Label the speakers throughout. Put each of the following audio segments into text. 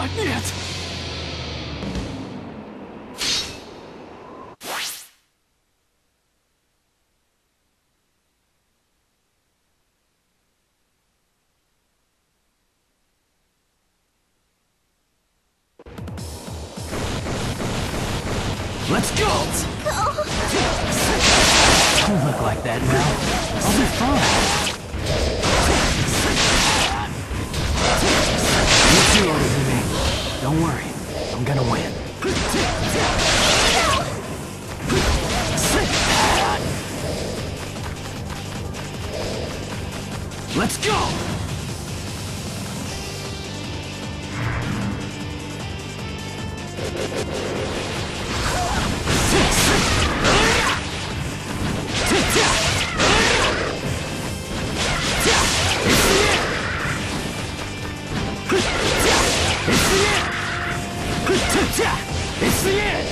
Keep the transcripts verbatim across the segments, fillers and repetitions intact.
Speaker 1: Нет! Let's go! Let's go! Don't look like that now. I'll be fine. You're too older than me. Don't worry. I'm gonna win. Let's go! It's the end!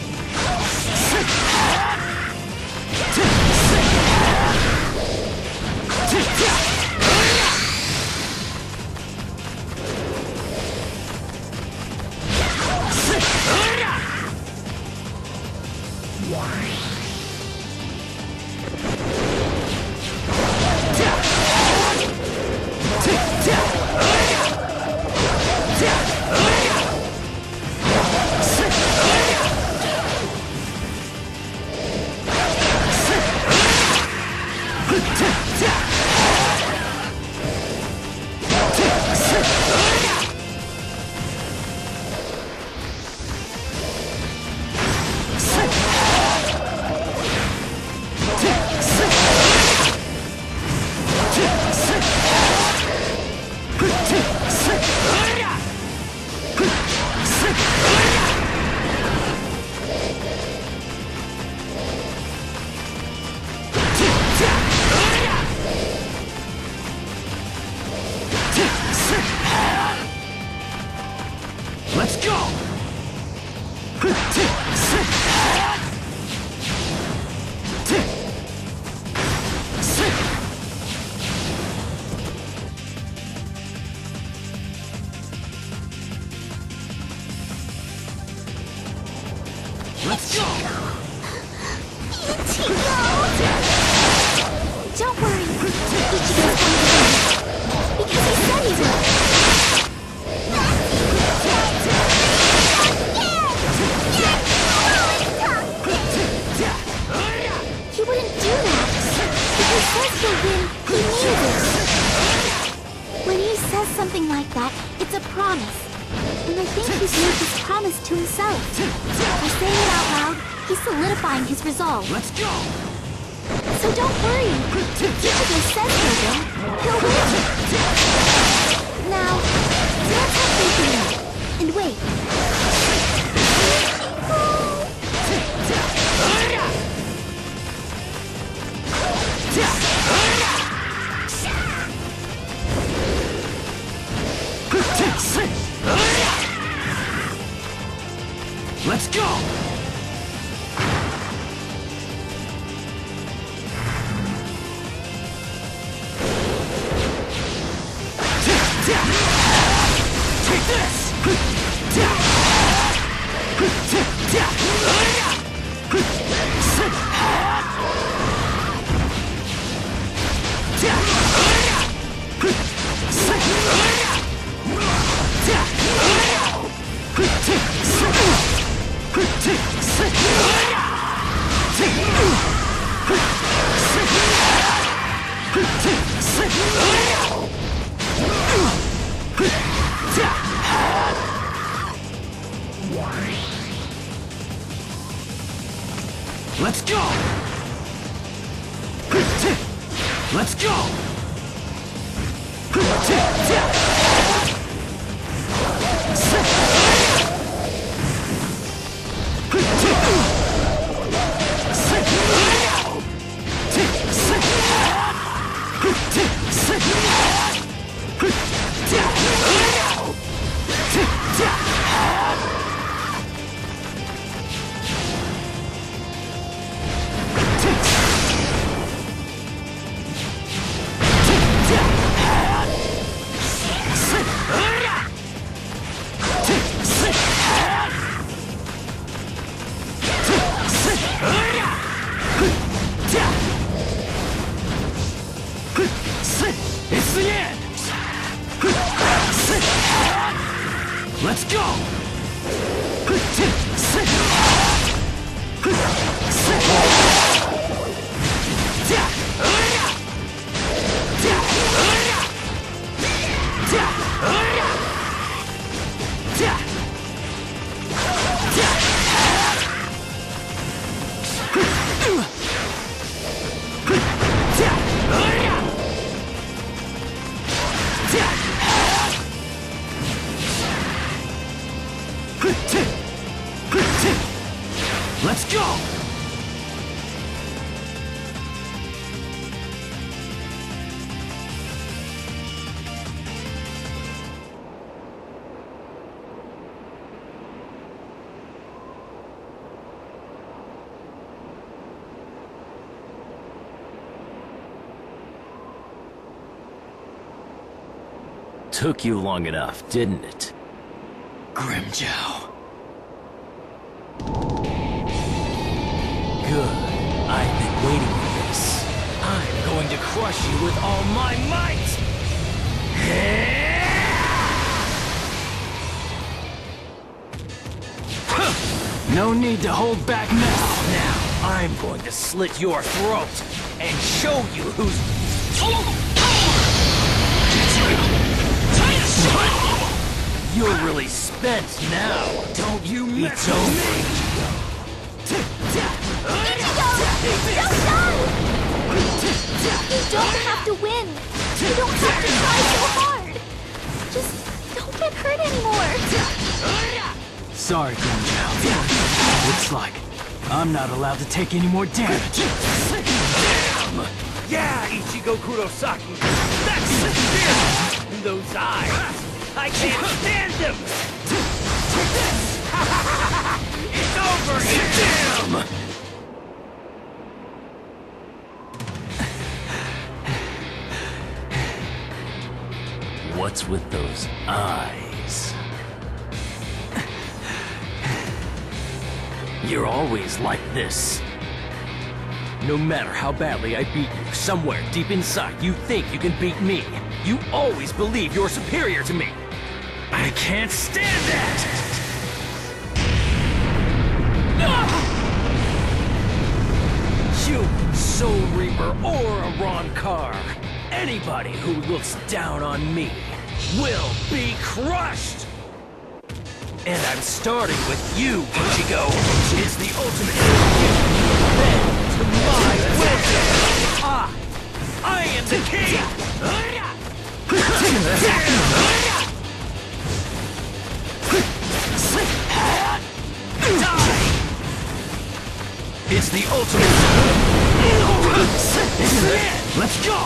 Speaker 1: Let's go! Let's go!
Speaker 2: Don't worry, Ichigo's coming to win. Because he said he would. He wouldn't do that. If he says he'll win, he means it. When he says something like that, it's a promise. And I think he's made this promise to himself. By saying it out loud, he's solidifying his resolve.
Speaker 1: Let's go!
Speaker 2: So don't worry. If Ichigo says he'll win, he'll win. Now, let's have faith in him. And wait.
Speaker 1: Let's go! Take this! Let's go! Let's go! Let's go! Took you long enough, didn't it? Grimjow. Good. I've been waiting for this. I'm going to crush you with all my might! No need to hold back now. Now, I'm going to slit your throat and show you who's... You're really spent now. Don't you mess with me!
Speaker 2: Ichigo! Don't die! You don't have to win. You don't have to try so hard. Just don't get hurt anymore.
Speaker 1: Sorry, Grimjow. Looks like I'm not allowed to take any more damage. Damn! Yeah, Ichigo Kurosaki. That's the fear in those eyes. I can't stand them! It's over here! Damn! What's with those eyes? You're always like this. No matter how badly I beat you, somewhere deep inside you think you can beat me. You always believe you're superior to me. I can't stand that! You, Soul Reaper or a Ronkar, anybody who looks down on me will be crushed! And I'm starting with you, Ichigo. It's the ultimate bend to my will. I, I am the king! Die! It's the ultimate. Let's go!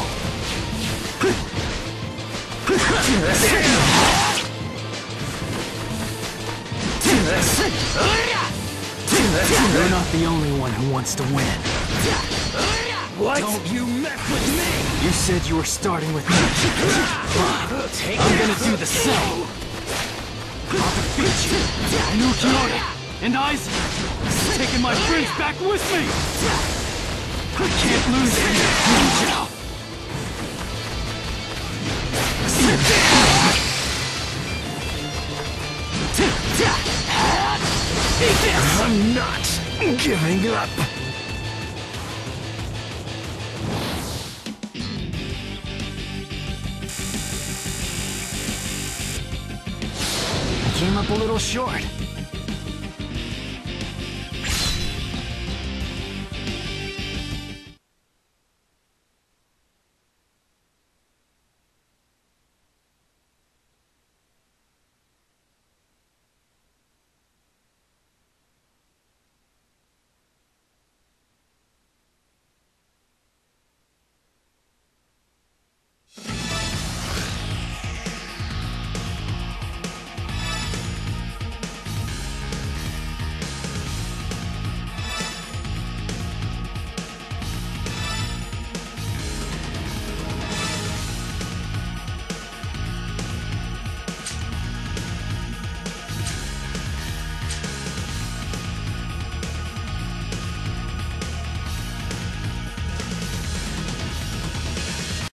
Speaker 1: You're not the only one who wants to win. What? Don't you mess with me! You said you were starting with me. Fine. I'm gonna do the same. I'll defeat you. And Ukiura and Aizen. Taking my friends back with me. I can't lose any Grimjow. I'm not giving up. I came up a little short.